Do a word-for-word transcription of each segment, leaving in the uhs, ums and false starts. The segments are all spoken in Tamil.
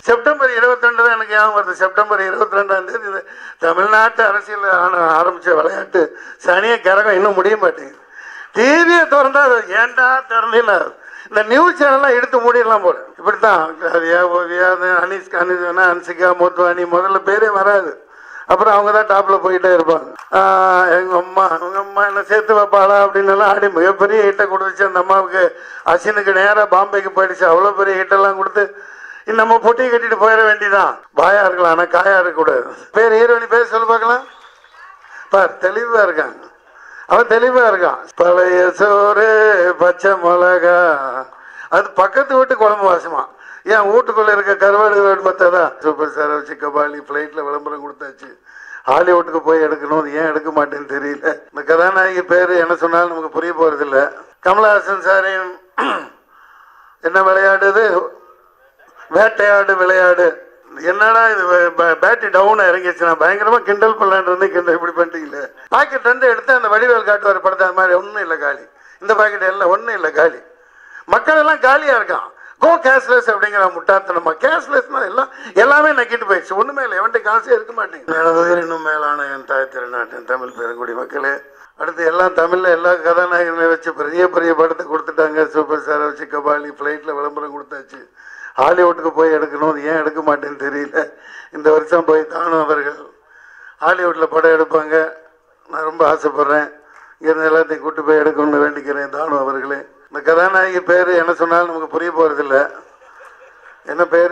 செப்டம்பர் இருபத்தி ரெண்டு தான் எனக்கு ஞாபகம் வருது. செப்டம்பர் இருபத்தி ரெண்டாம் தேதி இந்த தமிழ்நாட்டு அரசியல் ஆரம்பித்த விளையாட்டு சனியை கரகம் இன்னும் முடிய மாட்டேங்குது. டிவியை திறந்தா ஏன்டா திறந்தீங்கன்னா இந்த நியூஸ் சேனல்லாம் எடுத்து மூடிடலாம் போல. இப்படித்தான் கவியா ஓவியா அனிஸ் அனிஸ்னா அன்சிகா மோத்வானி முதல்ல பேரே வராது. அப்புறம் அவங்க தான் டாப்பில் போயிட்டே இருப்பாங்க. எங்கள் அம்மா அவங்க அம்மா என்ன சேர்த்து வைப்பாளா அப்படின்னு எல்லாம் ஆடி மிகப்பெரிய ஹிட்டை கொடுத்துச்சு. அந்த அம்மாவுக்கு அசினுக்கு நேராக பாம்பேக்கு போயிடுச்சு. அவ்வளோ பெரிய ஹிட்டெல்லாம் கொடுத்து நம்ம பொட்டியை கட்டிட்டு போயிட வேண்டிதான். பாயா இருக்கலாம் ஆனால் காயா இருக்கக்கூடாது. பேர் ஹீரோனி பேர் சொல்லி பார்க்கலாம். பார் தெளிவாக இருக்காங்க, அவன் தெளிவாக இருக்கான். பழைய சோறு பச்சை மிளகா அது பக்கத்து வீட்டு குழம்பு வாசமா. ஏன் வீட்டுக்குள்ளே இருக்க கருவாடு பார்த்தா சூப்பர் ஸ்டாரை வச்சு கபாலி ஃப்ளைட்டில் விளம்பரம் கொடுத்தாச்சு. ஹாலிவுட்டுக்கு போய் எடுக்கணும், ஏன் எடுக்க மாட்டேன்னு தெரியல. இந்த கதாநாயகி பேர் என்ன சொன்னாலும் நமக்கு புரிய போகிறதில்ல. கமலஹாசன் சாரையும் என்ன விளையாடுது, வேட்டையாடு விளையாடு. என்னடா இது பேட்டரி டவுன் இறங்கிச்சுன்னா பயங்கரமாக கிண்டல் பண்ணலான் இருந்து கிண்டல் இப்படி பண்ணிட்டீங்களே. பாக்கெட் ரெண்டு எடுத்து அந்த வடிவேல் காட்டுவார் படத்தை அது மாதிரி ஒன்றும் இல்லை காலி. இந்த பாக்கெட் எல்லாம் ஒன்றும் இல்லை காலி. மக்கள் எல்லாம் காலியாக இருக்கான். கோ கேஷ்லெஸ் அப்படிங்கிற முட்டாத்தனமா. கேஷ்லெஸ்னா எல்லாம் எல்லாமே நக்கிட்டு போயிடுச்சு. ஒன்றுமே இல்லை, எவன்ட்டு காசே இருக்க மாட்டேங்குது. இன்னும் மேலான என் தாய் திருநாட்டின் தமிழ் பெருங்குடி மக்களே, அடுத்து எல்லாம் தமிழில் எல்லா கதாநாயகங்களையும் வச்சு பெரிய பெரிய படத்தை கொடுத்துட்டாங்க. சூப்பர் ஸ்டாரை வச்சு கபாலி ஃப்ளைட்டில் விளம்பரம் கொடுத்தாச்சு. ஹாலிவுட்டுக்கு போய் எடுக்கணும், ஏன் எடுக்க மாட்டேன்னு தெரியல. இந்த வருஷம் போய் தானும் அவர்கள் ஹாலிவுட்டில் படம் எடுப்பாங்க. நான் ரொம்ப ஆசைப்பட்றேன். இங்கேருந்து எல்லாத்தையும் கூட்டு போய் எடுக்கணும்னு வேண்டிக்கிறேன். தானும் அவர்களே. இந்த கதாநாயகி பேர் என்ன சொன்னாலும் நமக்கு புரிய போகிறதில்ல. என்ன பேர்?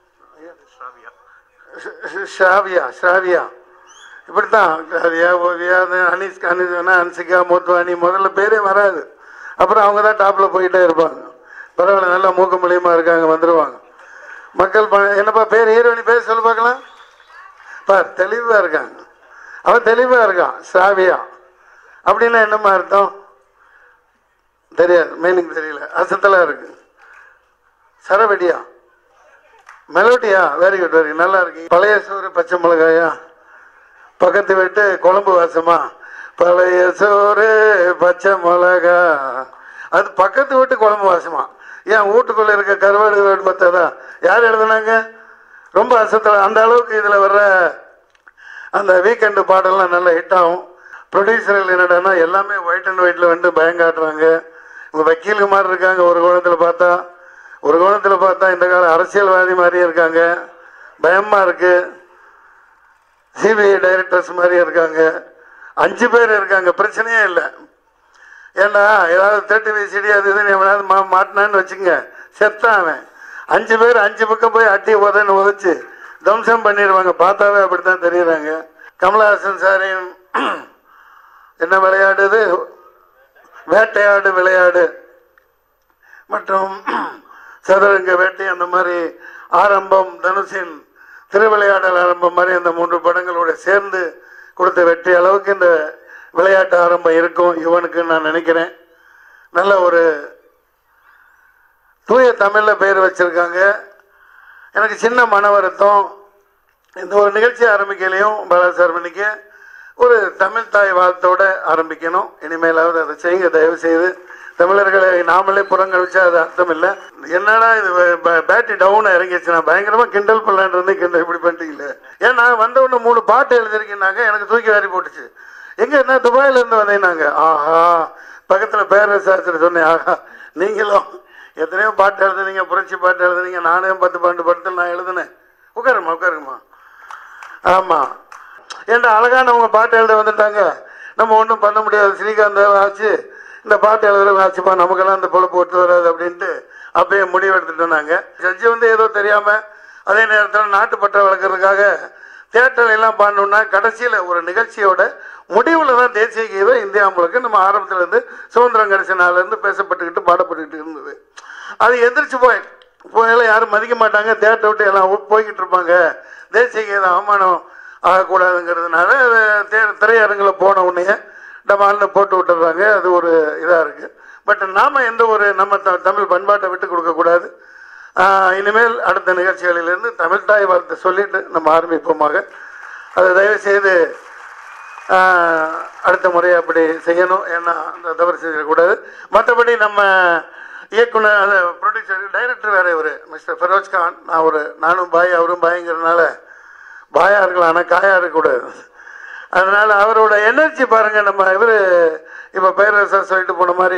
ஷாவியா. ஷாவியா இப்படித்தான் கவியா ஓவியா அனிஸ் அனிஸ்னா அன்சிகா மோத்வானி முதல்ல பேரே வராது. அப்புறம் அவங்க தான் டாப்பில் போயிட்டே இருப்பாங்க. பரவாயில்ல, நல்லா மூக்க மூலியமா இருக்காங்க, வந்துடுவாங்க. மக்கள் என்னப்பா பேர் ஹீரோனி பேர் சொல்லி பார்க்கலாம். பார் தெளிவாக இருக்காங்க, அவன் தெளிவாக இருக்கான். ஷாவியா அப்படின்னா என்னம்மா அர்த்தம் தெரியாது, மீனிங் தெரியல, அசத்தலாக இருக்கு. சரவெடியா, மெலோடியா, வெரி குட் வெரி நல்லா இருக்கு. பழைய சோறு பச்சை மிளகாயா, பக்கத்து வீட்டு குழம்பு வாசமா. பழைய சோறு பச்சை மிளகா அது பக்கத்து வீட்டு குழம்பு வாசமா. ஏன் வீட்டுக்குள்ளே இருக்க கருவாடு பார்த்தா யார் எழுதுனாங்க? ரொம்ப அசத்தல. அந்த அளவுக்கு இதில் வர்ற அந்த வீக்கெண்டு பாடலாம் நல்லா ஹிட் ஆகும். ப்ரொடியூசர்கள் என்னடானா எல்லாமே ஒயிட் அண்ட் ஒயிட்டில் வந்து பயங்காட்டுறாங்க. இவங்க வக்கீலுக்கு மாதிரி இருக்காங்க ஒரு கோணத்தில் பார்த்தா, ஒரு கோணத்தில் பார்த்தா இந்த கால அரசியல்வாதி மாதிரியே இருக்காங்க, பயமாக இருக்குது. சிபிஐ டைரக்டர்ஸ் மாதிரியே இருக்காங்க. அஞ்சு பேர் இருக்காங்க, பிரச்சனையே இல்லை. ஏன்னா ஏதாவது தேர்ட்டி விசிடி அது இதுன்னு எவனாவது மா மாட்டினான்னு வச்சுங்க, செத்தான் அவன். அஞ்சு பேர் அஞ்சு பக்கம் போய் அட்டி உதன்னு உதச்சு தம்சம் பண்ணிடுவாங்க. பார்த்தாவே அப்படித்தான் தெரியுறாங்க. கமலஹாசன் சாரையும் என்ன விளையாடுது, வேட்டையாடு விளையாடு மற்றும் சதுரங்க வேட்டை அந்த மாதிரி ஆரம்பம், தனுஷின் திருவிளையாடல் ஆரம்பம் மாதிரி அந்த மூன்று படங்களோட சேர்ந்து கொடுத்த வெற்றி அளவுக்கு இந்த விளையாட்டு ஆரம்பம் இருக்கும் இவனுக்கு நான் நினைக்கிறேன். நல்ல ஒரு தூய தமிழில் பெயர் வச்சிருக்காங்க. எனக்கு சின்ன மன வருத்தம், இந்த ஒரு நிகழ்ச்சி ஆரம்பிக்கலையும் பாலசார்மணிக்கு ஒரு தமிழ் தாய் வாழ்த்தோட ஆரம்பிக்கணும். இனிமேலாவது அதை செய்யுங்க தயவு செய்து. தமிழர்களை நாமளே புறங்கழிச்சா அது அர்த்தம் இல்லை. என்னடா இது பேட்டரி டவுன் இறங்கிச்சுன்னா பயங்கரமாக கிண்டல் பண்ணலான் இருந்து கிண்டல் இப்படி பண்ணிட்டீங்களே. ஏன்னா வந்த ஒன்று மூணு பாட்டு எழுதிருக்கீங்கன்னாங்க, எனக்கு தூக்கி வாரி போட்டுச்சு. எங்கே என்ன துபாயிலேருந்து வந்தீங்கன்னாங்க. ஆஹா, பக்கத்தில் பேரரசாச்சர் சொன்னேன். ஆஹா, நீங்களும் எத்தனையோ பாட்டு எழுதுனீங்க, புரட்சி பாட்டு எழுதுனீங்க, நானே பத்து பன்னெண்டு படத்தில் நான் எழுதுனேன். உட்காருமா உட்காருங்கம்மா. ஆமாம், ஏன்டா அழகானவங்க பாட்டு எழுத வந்துட்டாங்க, நம்ம ஒன்றும் பண்ண முடியாது. ஸ்ரீகாந்த் ஆச்சு இந்த பாட்டு எழுதுறவங்க ஆச்சுப்பா, நமக்கெல்லாம் இந்த பொழப்பு ஒட்டு வராது அப்படின்ட்டு அப்பயே முடிவு எடுத்துட்டு வந்தாங்க. ஜட்ஜி வந்து ஏதோ தெரியாமல் அதே நேரத்தில் நாட்டுப்பற்ற வளர்க்குறதுக்காக தியேட்டர் எல்லாம் பாடணுன்னா கடைசியில் ஒரு நிகழ்ச்சியோட முடிவில் தான் தேசிய கீதம் இந்தியா முழுக்க நம்ம ஆரம்பத்துலேருந்து சுதந்திரம் கிடைச்ச நாள்லேருந்து பேசப்பட்டுக்கிட்டு பாடப்பட்டுக்கிட்டு இருந்தது. அது எந்திரிச்சு போய் போயெல்லாம் யாரும் மதிக்க மாட்டாங்க, தேட்டரை விட்டு எல்லாம் போய்கிட்டு இருப்பாங்க. தேசிய கீதம் அவமானம் ஆகக்கூடாதுங்கிறதுனால தே திரையரங்கில் போன உடனே டமால்னு போட்டு விட்டுறாங்க. அது ஒரு இதாக இருக்குது. பட் நாம் எந்த ஒரு நம்ம த தமிழ் பண்பாட்டை விட்டு கொடுக்கக்கூடாது. இனிமேல் அடுத்த நிகழ்ச்சிகளிலிருந்து தமிழ் தாய் வாழ்த்தை சொல்லிட்டு நம்ம ஆரம்பிப்போமாக. அதை தயவுசெய்து அடுத்த முறை அப்படி செய்யணும். ஏன்னா அந்த தவறு செய்யக்கூடாது. மற்றபடி நம்ம இயக்குனர் அந்த ப்ரொடியூசர் டைரக்டர் வேறு இவர் மிஸ்டர் ஃபெரோஸ் கான். நான் ஒரு நானும் பாய் அவரும் பாய்ங்கிறதுனால பாயா இருக்கலாம், ஆனால் காயா இருக்கக்கூடாது. அதனால் அவரோட எனர்ஜி பாருங்கள். நம்ம இவர் இப்போ பேரரசர் சொல்லிட்டு போன மாதிரி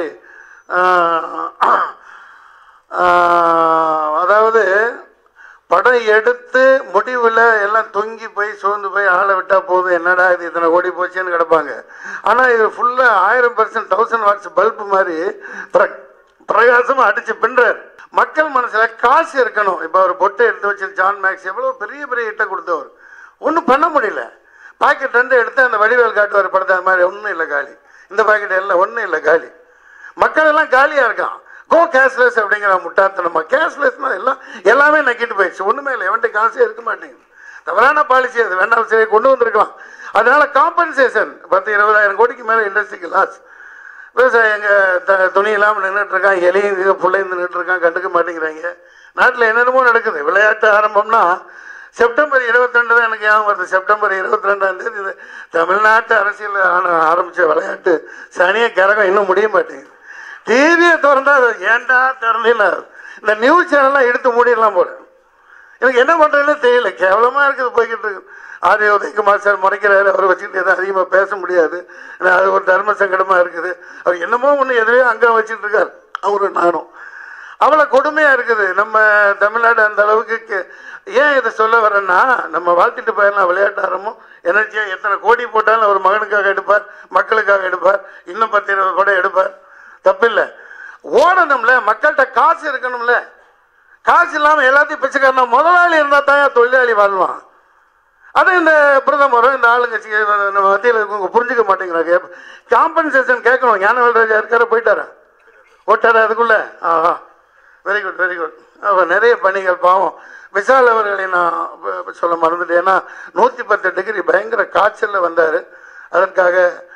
அதாவது படம் எடுத்து முடிவில் எல்லாம் தொங்கி போய் சோர்ந்து போய் ஆளை விட்டால் போதும், என்னடா இது இத்தனை ஓடி போச்சுன்னு கிடப்பாங்க. ஆனால் இது ஃபுல்லாக ஆயிரம் பர்சன்ட் தௌசண்ட் வாட்ஸ் பல்பு மாதிரி பிர பிரகாசமாக அடித்து பின்றார். மக்கள் மனசில் காசு இருக்கணும். இப்போ அவர் பொட்டை எடுத்து வச்சு ஜான் மேக்ஸ் எவ்வளோ பெரிய பெரிய இட்டை கொடுத்தவர், ஒன்றும் பண்ண முடியல. பாக்கெட் ரெண்டு எடுத்து அந்த வடிவேல் காட்டுவார் படத்தை, அது மாதிரி ஒன்றும் இல்லை காலி. இந்த பாக்கெட் எல்லாம் ஒன்றும் இல்லை காலி. மக்கள் எல்லாம் காலியாக இருக்கான். கோ கேஷ்லெஸ் அப்படிங்கிற முட்டாத்தனமா. கேஷ்லெஸ்னா எல்லாம் எல்லாமே நக்கிட்டு போயிடுச்சு, ஒன்றுமே இல்லை. எவன்ட்டு காசே இருக்க மாட்டேங்குது. தவறான பாலிசி அது, வேண்டாம் சரி கொண்டு வந்திருக்கலாம். அதனால காம்பன்சேஷன் பத்து இருபதாயிரம் கோடிக்கு மேலே இண்டஸ்ட்ரிக்கு லாஸ். விவசாயம் எங்கள் த துணி இல்லாமல் நின்றுட்டு இருக்கான், எலியும் இது பிள்ளையும் நின்றுட்டு இருக்கான், கண்டுக்க மாட்டேங்கிறாங்க. நாட்டில் என்னென்னமோ நடக்குது. விளையாட்டு ஆரம்பம்னா செப்டம்பர் இருபத்தி ரெண்டு தான் எனக்கு ஞாபகம் வருது. செப்டம்பர் இருபத்தி ரெண்டாம் தேதி இது தமிழ்நாட்டு அரசியல் ஆரம்பித்த விளையாட்டு சனிய கரகம் இன்னும் முடிய மாட்டேங்குது. டிவியை திறந்தா அது ஏன்டா திறந்தீங்கன்னா இந்த நியூஸ் சேனல்லாம் எடுத்து மூடிடலாம் போல. எனக்கு என்ன பண்ணுறதுன்னு தெரியல, கேவலமாக இருக்குது போய்கிட்டு இருக்கு. ஆரிய உதயகுமார் சார் முறைக்கிறாரு, அவரை வச்சுக்கிட்டு எதுவும் அதிகமாக பேச முடியாது, அது ஒரு தர்ம சங்கடமாக இருக்குது. அவர் என்னமோ ஒன்று எதுவே அங்கே வச்சுட்டு இருக்கார் அவரு நானும். அவ்வளோ கொடுமையாக இருக்குது நம்ம தமிழ்நாடு. அந்த அளவுக்கு ஏன் இதை சொல்ல வரேன்னா, நம்ம வாழ்த்திட்டு போயிடலாம். விளையாட்டு ஆரம்பம் எனர்ஜியாக எத்தனை கோடி போட்டாலும் அவர் மகனுக்காக எடுப்பார், மக்களுக்காக எடுப்பார், இன்னும் பத்து இருபது கூட எடுப்பார், தப்பில்லை. ஓடணும்ல, மக்கள்கிட்ட காசு இருக்கணும்ல. காசு இல்லாமல் எல்லாத்தையும் பிச்சைக்காரனா முதலாளி இருந்தால் தான் தொழிலாளி வாழ்வான். அதை இந்த பிரதமரும் இந்த ஆளுங்கட்சி நம்ம மத்தியில் இருக்கவங்க புரிஞ்சுக்க மாட்டேங்கிறாங்க. காம்பன்சேஷன் கேட்கணும். ஞானவேல்ராஜா இருக்கார போயிட்டாரா ஓட்டாரா அதுக்குள்ள? ஆஹா, வெரி குட் வெரி குட். அவர் நிறைய பணிகள் பாவம். விஷால் அவர்களை நான் சொல்ல மறந்துட்டேன். ஏன்னா நூற்றி பத்து டிகிரி பயங்கர காய்ச்சலில் வந்தார். அதற்காக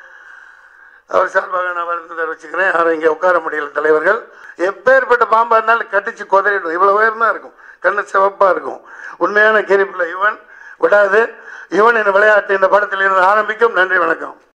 அவர் சார்பாக நான் வருத்தத்தை வச்சுக்கிறேன். யாரும் இங்கே உட்கார முடியல. தலைவர்கள் எப்பேற்பட்ட பாம்பாக இருந்தாலும் கட்டிச்சு கொதறிடும். இவ்வளோ உயர்ந்தான் இருக்கும், கண்ணு சிவப்பாக இருக்கும். உண்மையான கிரிப்பில் இவன் விடாது. இவன் இந்த விளையாட்டு இந்த படத்தில் இருந்து ஆரம்பிக்கும். நன்றி, வணக்கம்.